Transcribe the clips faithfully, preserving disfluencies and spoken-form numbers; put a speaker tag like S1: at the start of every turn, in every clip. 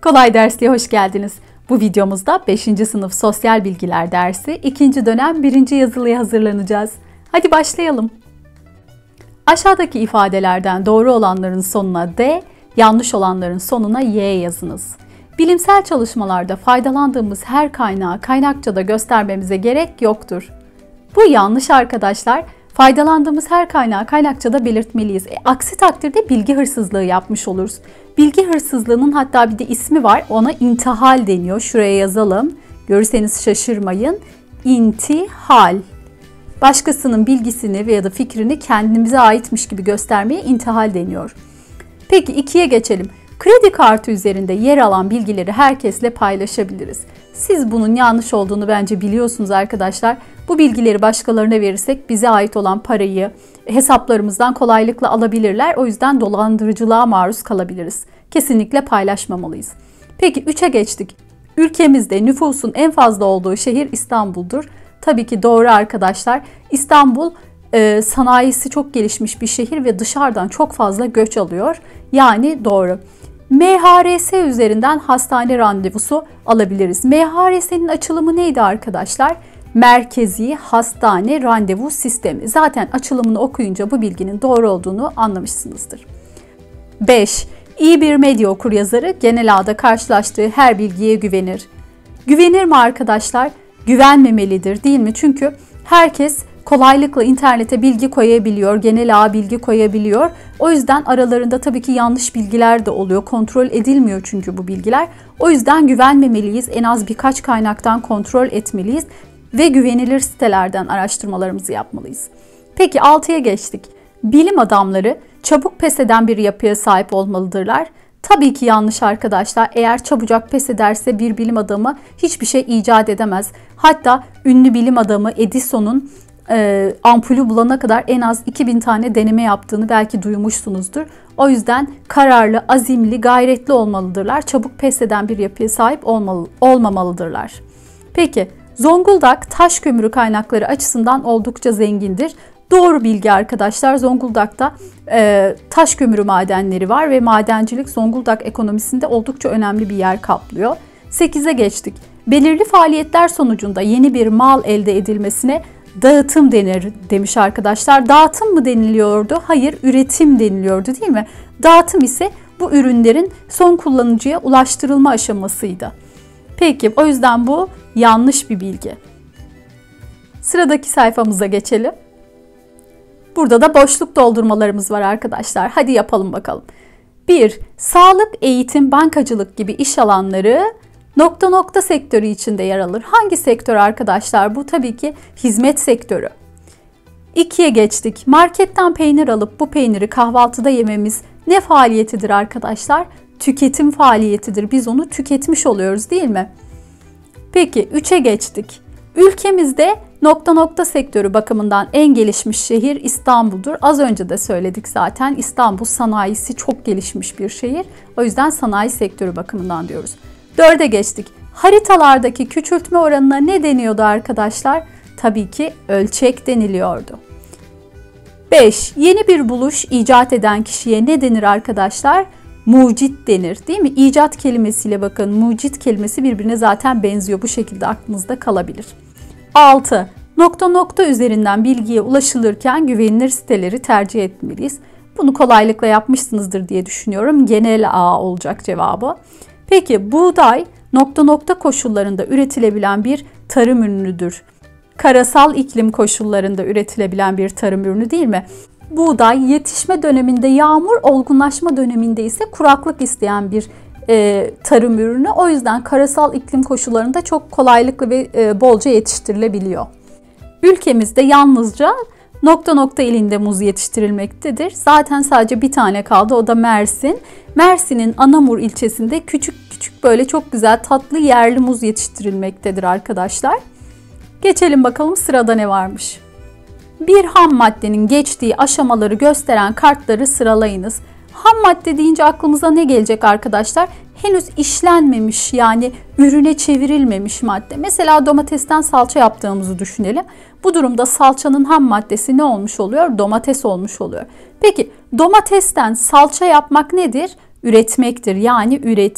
S1: Kolay Ders'e hoş geldiniz. Bu videomuzda beşinci sınıf sosyal bilgiler dersi ikinci dönem birinci yazılıya hazırlanacağız. Hadi başlayalım. Aşağıdaki ifadelerden doğru olanların sonuna D, yanlış olanların sonuna Y yazınız. Bilimsel çalışmalarda faydalandığımız her kaynağı kaynakçada göstermemize gerek yoktur. Bu yanlış arkadaşlar. Faydalandığımız her kaynağı kaynakçada belirtmeliyiz. E, aksi takdirde bilgi hırsızlığı yapmış oluruz. Bilgi hırsızlığının hatta bir de ismi var. Ona intihal deniyor. Şuraya yazalım. Görürseniz şaşırmayın. İntihal. Başkasının bilgisini veya da fikrini kendimize aitmiş gibi göstermeye intihal deniyor. Peki ikiye geçelim. Kredi kartı üzerinde yer alan bilgileri herkesle paylaşabiliriz. Siz bunun yanlış olduğunu bence biliyorsunuz arkadaşlar. Bu bilgileri başkalarına verirsek bize ait olan parayı hesaplarımızdan kolaylıkla alabilirler. O yüzden dolandırıcılığa maruz kalabiliriz. Kesinlikle paylaşmamalıyız. Peki üçe geçtik. Ülkemizde nüfusun en fazla olduğu şehir İstanbul'dur. Tabii ki doğru arkadaşlar. İstanbul e, sanayisi çok gelişmiş bir şehir ve dışarıdan çok fazla göç alıyor. Yani doğru. M H R S üzerinden hastane randevusu alabiliriz. M H R S'nin açılımı neydi arkadaşlar? Merkezi Hastane Randevu Sistemi. Zaten açılımını okuyunca bu bilginin doğru olduğunu anlamışsınızdır. beş. İyi bir medya okuryazarı genel ağda karşılaştığı her bilgiye güvenir. Güvenir mi arkadaşlar? Güvenmemelidir değil mi? Çünkü herkes kolaylıkla internete bilgi koyabiliyor, genel ağ bilgi koyabiliyor. O yüzden aralarında tabii ki yanlış bilgiler de oluyor. Kontrol edilmiyor çünkü bu bilgiler. O yüzden güvenmemeliyiz. En az birkaç kaynaktan kontrol etmeliyiz ve güvenilir sitelerden araştırmalarımızı yapmalıyız. Peki altıya geçtik. Bilim adamları çabuk pes eden bir yapıya sahip olmalıdırlar. Tabii ki yanlış arkadaşlar. Eğer çabucak pes ederse bir bilim adamı hiçbir şey icat edemez. Hatta ünlü bilim adamı Edison'un e, ampulü bulana kadar en az iki bin tane deneme yaptığını belki duymuşsunuzdur. O yüzden kararlı, azimli, gayretli olmalıdırlar. Çabuk pes eden bir yapıya sahip olmalı, olmamalıdırlar. Peki Zonguldak taş kömürü kaynakları açısından oldukça zengindir. Doğru bilgi arkadaşlar. Zonguldak'ta e, taş kömürü madenleri var ve madencilik Zonguldak ekonomisinde oldukça önemli bir yer kaplıyor. sekize geçtik. Belirli faaliyetler sonucunda yeni bir mal elde edilmesine dağıtım denir demiş arkadaşlar. Dağıtım mı deniliyordu? Hayır, üretim deniliyordu değil mi? Dağıtım ise bu ürünlerin son kullanıcıya ulaştırılma aşamasıydı. Peki o yüzden bu yanlış bir bilgi. Sıradaki sayfamıza geçelim. Burada da boşluk doldurmalarımız var arkadaşlar. Hadi yapalım bakalım. bir. Sağlık, eğitim, bankacılık gibi iş alanları nokta nokta sektörü içinde yer alır. Hangi sektör arkadaşlar? Bu tabii ki hizmet sektörü. ikiye geçtik. Marketten peynir alıp bu peyniri kahvaltıda yememiz ne faaliyetidir arkadaşlar? Tüketim faaliyetidir. Biz onu tüketmiş oluyoruz değil mi? Peki üçe geçtik. Ülkemizde nokta nokta sektörü bakımından en gelişmiş şehir İstanbul'dur. Az önce de söyledik zaten. İstanbul sanayisi çok gelişmiş bir şehir. O yüzden sanayi sektörü bakımından diyoruz. dörde geçtik. Haritalardaki küçültme oranına ne deniyordu arkadaşlar? Tabii ki ölçek deniliyordu. beş. Yeni bir buluş icat eden kişiye ne denir arkadaşlar? Mucit denir değil mi? İcat kelimesiyle bakın mucit kelimesi birbirine zaten benziyor. Bu şekilde aklınızda kalabilir. altı. Nokta nokta üzerinden bilgiye ulaşılırken güvenilir siteleri tercih etmeliyiz. Bunu kolaylıkla yapmışsınızdır diye düşünüyorum. Genel ağ olacak cevabı. Peki buğday nokta nokta koşullarında üretilebilen bir tarım ürünüdür. Karasal iklim koşullarında üretilebilen bir tarım ürünü değil mi? Buğday yetişme döneminde yağmur, olgunlaşma döneminde ise kuraklık isteyen bir e, tarım ürünü. O yüzden karasal iklim koşullarında çok kolaylıkla ve e, bolca yetiştirilebiliyor. Ülkemizde yalnızca nokta nokta ilinde muz yetiştirilmektedir. Zaten sadece bir tane kaldı, o da Mersin. Mersin'in Anamur ilçesinde küçük küçük böyle çok güzel tatlı yerli muz yetiştirilmektedir arkadaşlar. Geçelim bakalım sırada ne varmış. Bir ham maddenin geçtiği aşamaları gösteren kartları sıralayınız. Ham madde deyince aklımıza ne gelecek arkadaşlar? Henüz işlenmemiş yani ürüne çevrilmemiş madde. Mesela domatesten salça yaptığımızı düşünelim. Bu durumda salçanın ham maddesi ne olmuş oluyor? Domates olmuş oluyor. Peki domatesten salça yapmak nedir? Üretmektir yani üretim.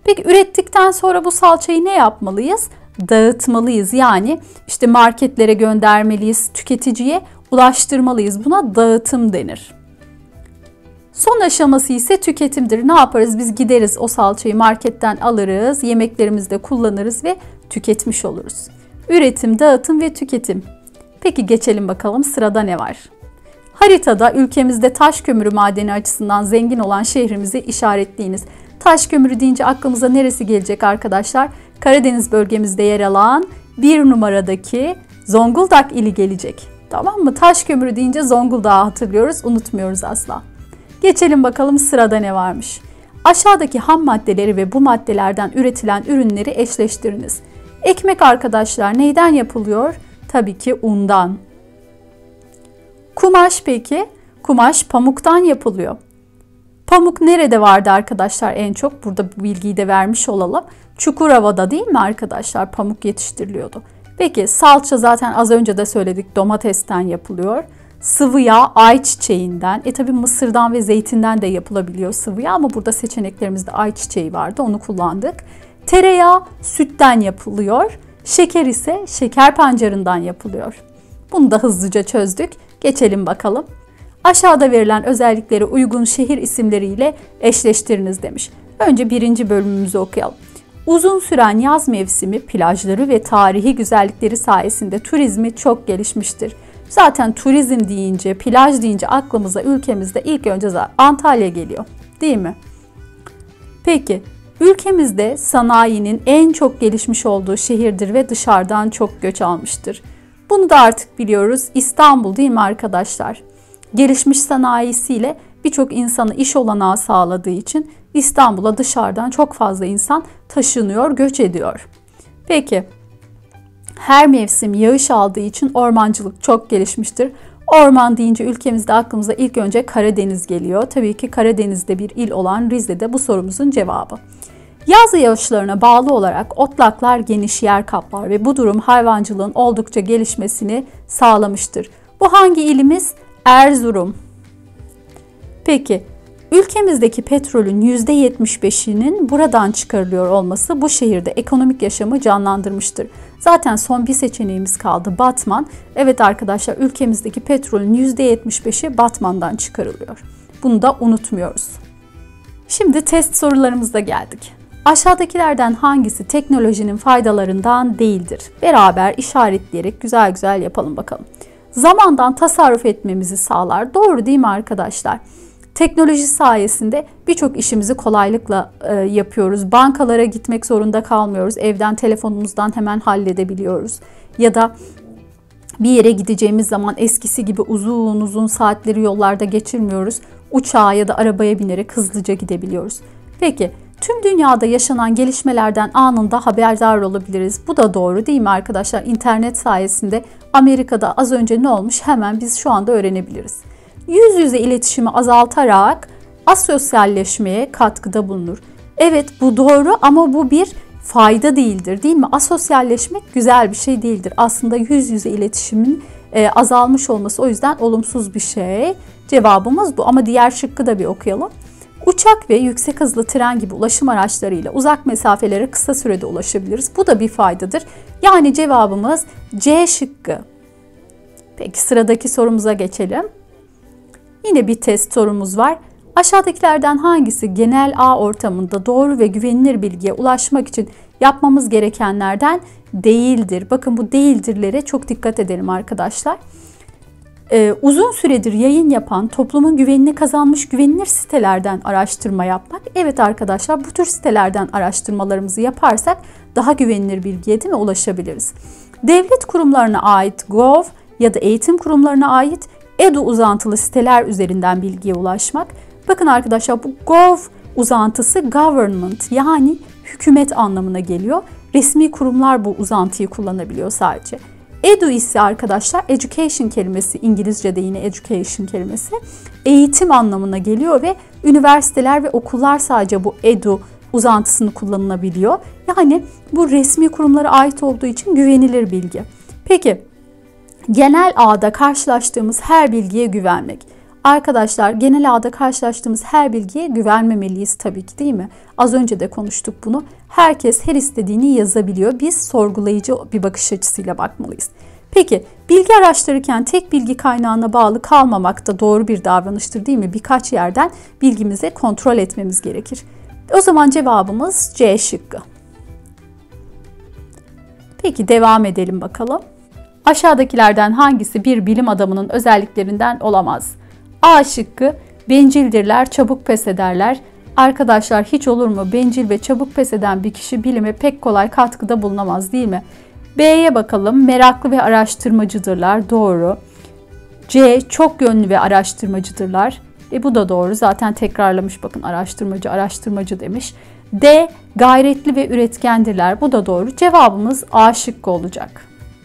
S1: Peki ürettikten sonra bu salçayı ne yapmalıyız? Dağıtmalıyız. Yani işte marketlere göndermeliyiz, tüketiciye ulaştırmalıyız. Buna dağıtım denir. Son aşaması ise tüketimdir. Ne yaparız? Biz gideriz o salçayı marketten alırız, yemeklerimizde kullanırız ve tüketmiş oluruz. Üretim, dağıtım ve tüketim. Peki geçelim bakalım sırada ne var? Haritada ülkemizde taş kömürü madeni açısından zengin olan şehrimizi işaretleyiniz. Taş kömürü deyince aklımıza neresi gelecek arkadaşlar? Karadeniz bölgemizde yer alan bir numaradaki Zonguldak ili gelecek. Tamam mı? Taş kömürü deyince Zonguldak'ı hatırlıyoruz, unutmuyoruz asla. Geçelim bakalım sırada ne varmış. Aşağıdaki ham maddeleri ve bu maddelerden üretilen ürünleri eşleştiriniz. Ekmek arkadaşlar neyden yapılıyor? Tabii ki undan. Kumaş peki? Kumaş pamuktan yapılıyor. Pamuk nerede vardı arkadaşlar en çok? Burada bu bilgiyi de vermiş olalım. Çukurova'da değil mi arkadaşlar? Pamuk yetiştiriliyordu. Peki salça zaten az önce de söyledik, domatesten yapılıyor. Sıvı yağ ayçiçeğinden, e tabi mısırdan ve zeytinden de yapılabiliyor sıvı yağ ama burada seçeneklerimizde ayçiçeği vardı, onu kullandık. Tereyağı sütten yapılıyor. Şeker ise şeker pancarından yapılıyor. Bunu da hızlıca çözdük. Geçelim bakalım. Aşağıda verilen özelliklere uygun şehir isimleriyle eşleştiriniz demiş. Önce birinci bölümümüzü okuyalım. Uzun süren yaz mevsimi plajları ve tarihi güzellikleri sayesinde turizmi çok gelişmiştir. Zaten turizm deyince, plaj deyince aklımıza ülkemizde ilk önce Antalya geliyor, değil mi? Peki, ülkemizde sanayinin en çok gelişmiş olduğu şehirdir ve dışarıdan çok göç almıştır. Bunu da artık biliyoruz. İstanbul değil mi arkadaşlar? Gelişmiş sanayisiyle birçok insana iş olanağı sağladığı için İstanbul'a dışarıdan çok fazla insan taşınıyor, göç ediyor. Peki, her mevsim yağış aldığı için ormancılık çok gelişmiştir. Orman deyince ülkemizde aklımıza ilk önce Karadeniz geliyor. Tabii ki Karadeniz'de bir il olan Rize'de bu sorumuzun cevabı. Yaz yağışlarına bağlı olarak otlaklar geniş yer kaplar ve bu durum hayvancılığın oldukça gelişmesini sağlamıştır. Bu hangi ilimiz? Erzurum. Peki, ülkemizdeki petrolün yüzde yetmiş beşinin buradan çıkarılıyor olması bu şehirde ekonomik yaşamı canlandırmıştır. Zaten son bir seçeneğimiz kaldı, Batman. Evet arkadaşlar, ülkemizdeki petrolün yüzde yetmiş beşi Batman'dan çıkarılıyor. Bunu da unutmuyoruz. Şimdi test sorularımıza geldik. Aşağıdakilerden hangisi teknolojinin faydalarından değildir? Beraber işaretleyerek güzel güzel yapalım bakalım. Zamandan tasarruf etmemizi sağlar. Doğru değil mi arkadaşlar? Teknoloji sayesinde birçok işimizi kolaylıkla e, yapıyoruz. Bankalara gitmek zorunda kalmıyoruz. Evden, telefonumuzdan hemen halledebiliyoruz. Ya da bir yere gideceğimiz zaman eskisi gibi uzun uzun saatleri yollarda geçirmiyoruz. Uçağa ya da arabaya binerek hızlıca gidebiliyoruz. Peki, tüm dünyada yaşanan gelişmelerden anında haberdar olabiliriz. Bu da doğru değil mi arkadaşlar? İnternet sayesinde Amerika'da az önce ne olmuş hemen biz şu anda öğrenebiliriz. Yüz yüze iletişimi azaltarak asosyalleşmeye katkıda bulunur. Evet, bu doğru ama bu bir fayda değildir, değil mi? Asosyalleşmek güzel bir şey değildir. Aslında yüz yüze iletişimin e, azalmış olması o yüzden olumsuz bir şey. Cevabımız bu ama diğer şıkkı da bir okuyalım. Uçak ve yüksek hızlı tren gibi ulaşım araçlarıyla uzak mesafelere kısa sürede ulaşabiliriz. Bu da bir faydadır. Yani cevabımız C şıkkı. Peki sıradaki sorumuza geçelim. Yine bir test sorumuz var. Aşağıdakilerden hangisi genel ağ ortamında doğru ve güvenilir bilgiye ulaşmak için yapmamız gerekenlerden değildir? Bakın bu değildirlere çok dikkat edelim arkadaşlar. Ee, uzun süredir yayın yapan, toplumun güvenini kazanmış güvenilir sitelerden araştırma yapmak. Evet arkadaşlar, bu tür sitelerden araştırmalarımızı yaparsak daha güvenilir bilgiye değil mi ulaşabiliriz? Devlet kurumlarına ait Gov ya da eğitim kurumlarına ait Edu uzantılı siteler üzerinden bilgiye ulaşmak. Bakın arkadaşlar, bu Gov uzantısı government yani hükümet anlamına geliyor. Resmi kurumlar bu uzantıyı kullanabiliyor sadece. Edu ise arkadaşlar education kelimesi, İngilizce'de yine education kelimesi eğitim anlamına geliyor ve üniversiteler ve okullar sadece bu edu uzantısını kullanılabiliyor. Yani bu resmi kurumlara ait olduğu için güvenilir bilgi. Peki genel ağda karşılaştığımız her bilgiye güvenmek. Arkadaşlar genel ağda karşılaştığımız her bilgiye güvenmemeliyiz tabii ki, değil mi? Az önce de konuştuk bunu. Herkes her istediğini yazabiliyor. Biz sorgulayıcı bir bakış açısıyla bakmalıyız. Peki bilgi araştırırken tek bilgi kaynağına bağlı kalmamak da doğru bir davranıştır, değil mi? Birkaç yerden bilgimizi kontrol etmemiz gerekir. O zaman cevabımız C şıkkı. Peki devam edelim bakalım. Aşağıdakilerden hangisi bir bilim adamının özelliklerinden olamaz? A şıkkı, bencildirler, çabuk pes ederler. Arkadaşlar hiç olur mu? Bencil ve çabuk pes eden bir kişi bilime pek kolay katkıda bulunamaz, değil mi? B'ye bakalım. Meraklı ve araştırmacıdırlar. Doğru. C, çok yönlü ve araştırmacıdırlar. E bu da doğru. Zaten tekrarlamış, bakın araştırmacı, araştırmacı demiş. D, gayretli ve üretkendirler. Bu da doğru. Cevabımız A şıkkı olacak.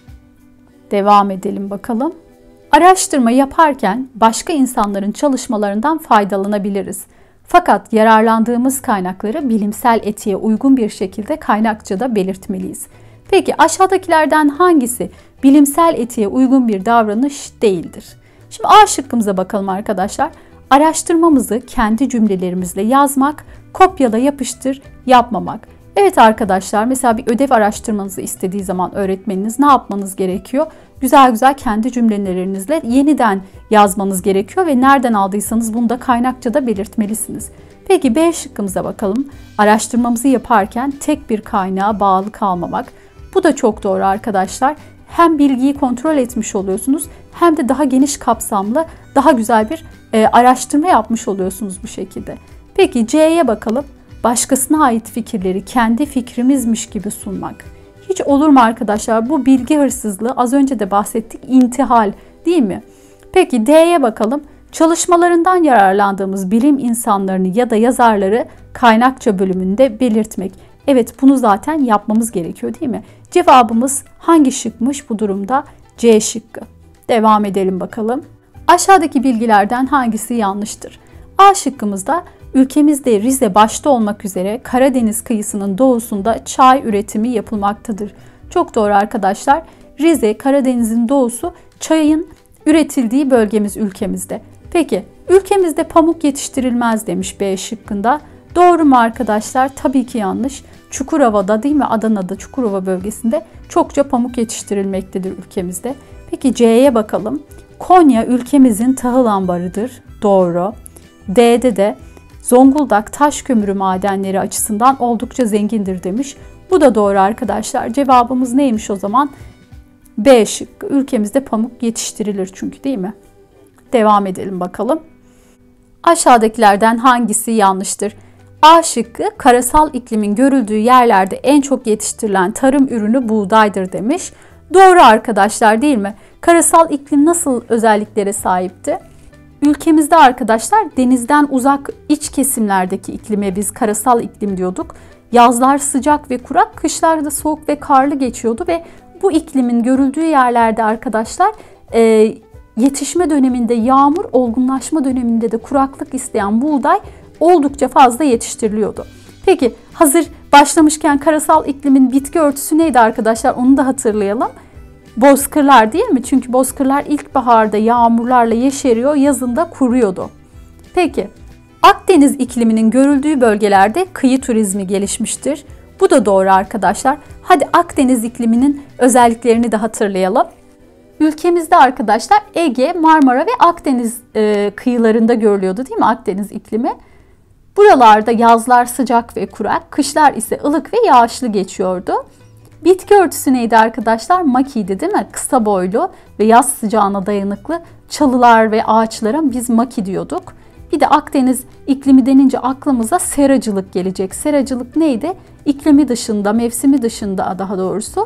S1: Devam edelim bakalım. Araştırma yaparken başka insanların çalışmalarından faydalanabiliriz. Fakat yararlandığımız kaynakları bilimsel etiğe uygun bir şekilde kaynakçada belirtmeliyiz. Peki aşağıdakilerden hangisi bilimsel etiğe uygun bir davranış değildir? Şimdi A şıkkımıza bakalım arkadaşlar. Araştırmamızı kendi cümlelerimizle yazmak, kopyala yapıştır yapmamak. Evet arkadaşlar, mesela bir ödev araştırmanızı istediği zaman öğretmeniniz ne yapmanız gerekiyor? Güzel güzel kendi cümlelerinizle yeniden yazmanız gerekiyor ve nereden aldıysanız bunu da kaynakçada belirtmelisiniz. Peki B şıkkımıza bakalım. Araştırmamızı yaparken tek bir kaynağa bağlı kalmamak. Bu da çok doğru arkadaşlar. Hem bilgiyi kontrol etmiş oluyorsunuz hem de daha geniş kapsamlı, daha güzel bir e, araştırma yapmış oluyorsunuz bu şekilde. Peki C'ye bakalım. Başkasına ait fikirleri kendi fikrimizmiş gibi sunmak. Hiç olur mu arkadaşlar? Bu bilgi hırsızlığı, az önce de bahsettik, intihal, değil mi? Peki D'ye bakalım. Çalışmalarından yararlandığımız bilim insanlarını ya da yazarları kaynakça bölümünde belirtmek. Evet, bunu zaten yapmamız gerekiyor, değil mi? Cevabımız hangi şıkmış bu durumda? C şıkkı. Devam edelim bakalım. Aşağıdaki bilgilerden hangisi yanlıştır? A şıkkımızda ülkemizde Rize başta olmak üzere Karadeniz kıyısının doğusunda çay üretimi yapılmaktadır. Çok doğru arkadaşlar. Rize, Karadeniz'in doğusu, çayın üretildiği bölgemiz ülkemizde. Peki ülkemizde pamuk yetiştirilmez demiş B şıkkında. Doğru mu arkadaşlar? Tabii ki yanlış. Çukurova'da, değil mi? Adana'da, Çukurova bölgesinde çokça pamuk yetiştirilmektedir ülkemizde. Peki C'ye bakalım. Konya ülkemizin tahıl ambarıdır. Doğru. D'de de Zonguldak taş kömürü madenleri açısından oldukça zengindir demiş. Bu da doğru arkadaşlar. Cevabımız neymiş o zaman? B şıkkı. Ülkemizde pamuk yetiştirilir çünkü, değil mi? Devam edelim bakalım. Aşağıdakilerden hangisi yanlıştır? A şıkkı, karasal iklimin görüldüğü yerlerde en çok yetiştirilen tarım ürünü buğdaydır demiş. Doğru arkadaşlar, değil mi? Karasal iklim nasıl özelliklere sahipti? Ülkemizde arkadaşlar denizden uzak iç kesimlerdeki iklime biz karasal iklim diyorduk. Yazlar sıcak ve kurak, kışlar da soğuk ve karlı geçiyordu ve bu iklimin görüldüğü yerlerde arkadaşlar e, yetişme döneminde yağmur, olgunlaşma döneminde de kuraklık isteyen buğday oldukça fazla yetiştiriliyordu. Peki hazır başlamışken karasal iklimin bitki örtüsü neydi arkadaşlar? Onu da hatırlayalım. Bozkırlar, değil mi? Çünkü bozkırlar ilkbaharda yağmurlarla yeşeriyor, yazında kuruyordu. Peki Akdeniz ikliminin görüldüğü bölgelerde kıyı turizmi gelişmiştir. Bu da doğru arkadaşlar. Hadi Akdeniz ikliminin özelliklerini de hatırlayalım. Ülkemizde arkadaşlar Ege, Marmara ve Akdeniz e, kıyılarında görülüyordu, değil mi Akdeniz iklimi? Buralarda yazlar sıcak ve kurak, kışlar ise ılık ve yağışlı geçiyordu. Bitki örtüsü neydi arkadaşlar? Makiydi, değil mi? Kısa boylu ve yaz sıcağına dayanıklı çalılar ve ağaçlara biz maki diyorduk. Bir de Akdeniz iklimi denince aklımıza seracılık gelecek. Seracılık neydi? İklimi dışında, mevsimi dışında daha doğrusu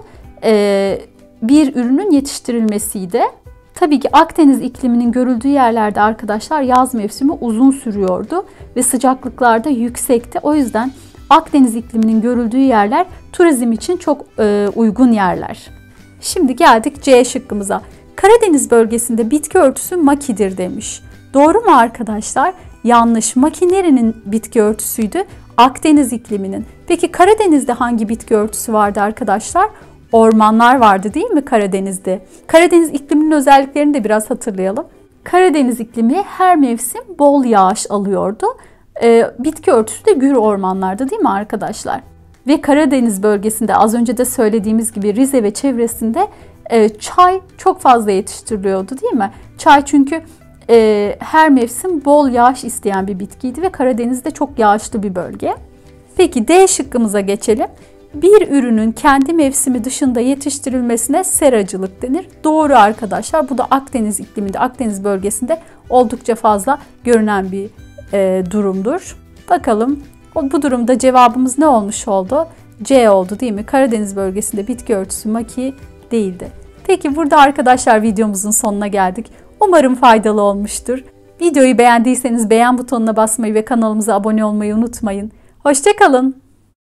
S1: bir ürünün yetiştirilmesiydi. Tabii ki Akdeniz ikliminin görüldüğü yerlerde arkadaşlar yaz mevsimi uzun sürüyordu ve sıcaklıklar da yüksekti. O yüzden Akdeniz ikliminin görüldüğü yerler turizm için çok e, uygun yerler. Şimdi geldik C şıkkımıza. Karadeniz bölgesinde bitki örtüsü makidir demiş. Doğru mu arkadaşlar? Yanlış. Maki nerenin bitki örtüsüydü? Akdeniz ikliminin. Peki Karadeniz'de hangi bitki örtüsü vardı arkadaşlar? Ormanlar vardı, değil mi Karadeniz'de? Karadeniz ikliminin özelliklerini de biraz hatırlayalım. Karadeniz iklimi her mevsim bol yağış alıyordu. E, bitki örtüsü de gür ormanlarda değil mi arkadaşlar? Ve Karadeniz bölgesinde az önce de söylediğimiz gibi Rize ve çevresinde e, çay çok fazla yetiştiriliyordu değil mi? Çay çünkü e, her mevsim bol yağış isteyen bir bitkiydi ve Karadeniz'de çok yağışlı bir bölge. Peki D şıkkımıza geçelim. Bir ürünün kendi mevsimi dışında yetiştirilmesine seracılık denir. Doğru arkadaşlar. Bu da Akdeniz ikliminde, Akdeniz bölgesinde oldukça fazla görünen bir e, durumdur. Bakalım bu durumda cevabımız ne olmuş oldu? C oldu değil mi? Karadeniz bölgesinde bitki örtüsü maki değildi. Peki burada arkadaşlar videomuzun sonuna geldik. Umarım faydalı olmuştur. Videoyu beğendiyseniz beğen butonuna basmayı ve kanalımıza abone olmayı unutmayın. Hoşça kalın.